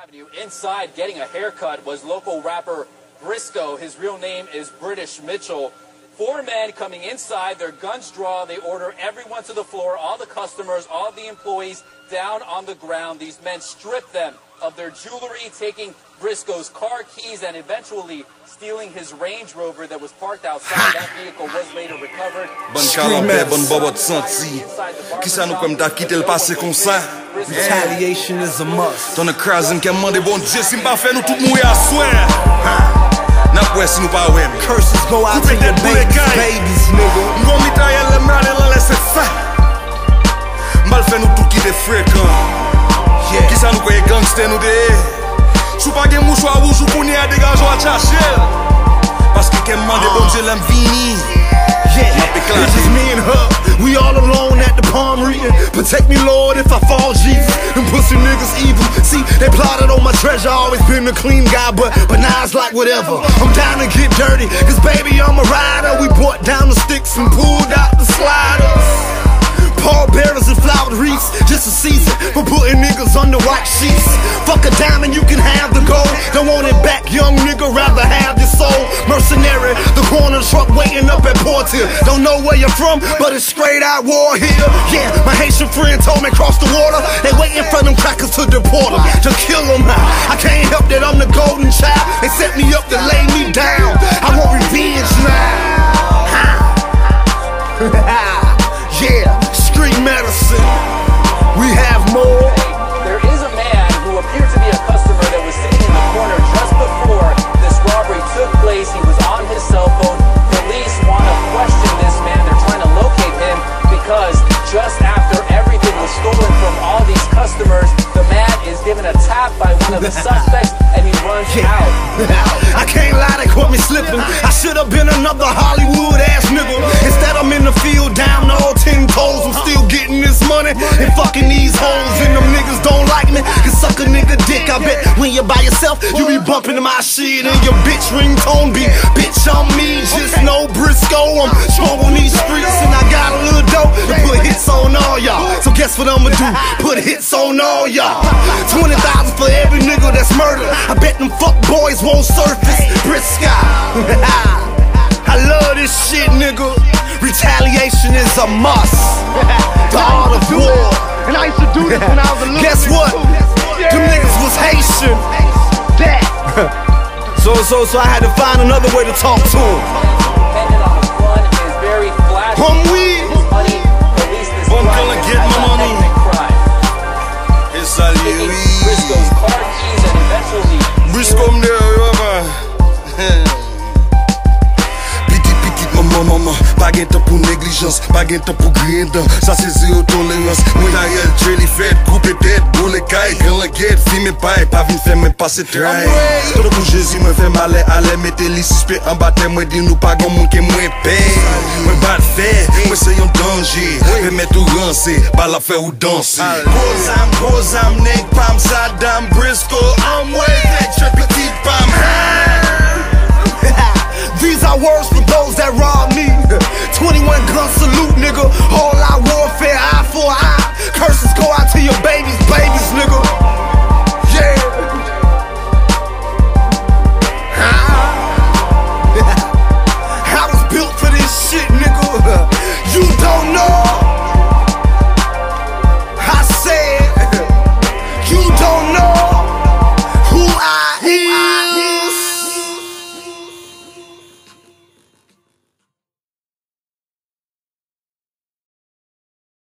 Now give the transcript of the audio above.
Inside getting a haircut was local rapper Briscoe. His real name is British Mitchell. 4 men coming inside, their guns draw, they order everyone to the floor, all the customers, all the employees down on the ground. These men strip them of their jewelry, taking Briscoe's car keys and eventually stealing his Range Rover that was parked outside. That vehicle was later recovered. Retaliation is a must. Ton écrasem que mande bon Dieu si m'pa fait nous tout mourir à soin. N'a pas si nous pas ouais. Curses go out to your babies, nigga. M'gon mitraille le mal et la laisse ça. Mal fait nous tout qui des fréquents. Qui ça nous quoi gangster nous des. Sou pas gen mouchoir rouge ou pouni à dégager à chercher. Parce que qu'elle mande bon Dieu l'aime vini. It's just me and her, we all alone at the palm reading. Protect me, Lord, if I fall, Jesus. Them pussy niggas evil. See, they plotted on my treasure. Always been a clean guy, but now it's like whatever. I'm down to get dirty, cause baby, I'm a rider. We brought down the sticks and pulled out the sliders. Pall bearers and flowered wreaths, just a season for putting niggas under white sheets. Fuck a diamond, you can have the gold. Don't want it back, young nigga, rather have your soul. Mercenary, the corner truck waiting up at Portier. Don't know where you're from, but it's straight out war here. Yeah, my Haitian friend told me cross the water. They waiting for them crackers to deport them, to kill them. I can't help that I'm the golden child. They set me up to lay me down. I want revenge now. Yeah. Street medicine, we have more. There is a man who appeared to be a customer that was sitting in the corner just before this robbery took place. He was on his cell phone. Police want to question this man. They're trying to locate him because just after everything was stolen from all these customers, the man is given a tap by one of the suspects and he runs out. I can't lie, they caught me slipping. I should have been another Hollywood ass nigga. Instead I'm in the field down all 10 toes. I'm still getting this money and fucking these hoes. And them niggas don't like me, can suck a nigga dick. I bet when you're by yourself, you be bumping my shit and your bitch ringtone be bitch on me. Just know Briscoe, I'm strong on these streets and I got a little dope to put hits on all y'all. So guess what I'ma do? Put hits on all y'all. 20,000 for every nigga that's murdered. I bet them fuck boys won't surface. Briscoe, I love this shit, nigga. Retaliation is a must. The art of war. And I used to do this when I was a little. Guess what? Them niggas was Haitian. So I had to find another way to talk to him. Dependent on the gun is very flashy. Bon gonna get my money. It's all you. Briscoe's car keys and eventually Briscoe me there, Maman, pas gain temps pour négligence, pas gain temps pour grinder. Ça c'est zéro tolérance. Moi d'ailleurs, Jelly fait couper tête, boule caille, grand la guette, filme paille, pas vine faire même passer trail. Tout le coup Jésus me fait mal, allez mettez les suspects en bataille, moi dis nous pas grand monde qui moins paye. Moi bat fait, moi c'est un danger. Fais mettre tout rancé, pas la faire ou danser. Gros âme, nèg pam, Saddam, Briscoe, I'm way extra petite pam. These are words for those that rob me. 21 gun salute, nigga. All